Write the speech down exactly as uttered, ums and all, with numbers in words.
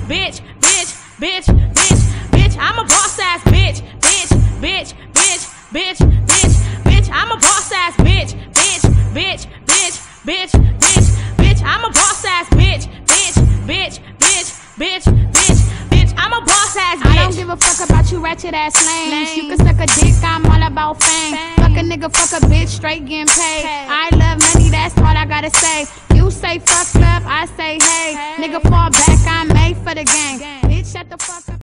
bitch, bitch, bitch, bitch, bitch. I'm a boss ass bitch, bitch, bitch, bitch, bitch, bitch, bitch. I'm a boss ass bitch, bitch, bitch, bitch, bitch, bitch, bitch. I'm a boss ass bitch, bitch, bitch, bitch, bitch, bitch, bitch. I'm a boss ass bitch. I don't give a fuck about you ratchet ass lames. You can suck a dick, I'm all about fame. Fuck a nigga, fuck a bitch, straight getting paid. I love money, that's all I gotta say. You say fuck love, I say hey. Nigga fall back, I'm made for the game. Bitch, shut the fuck up.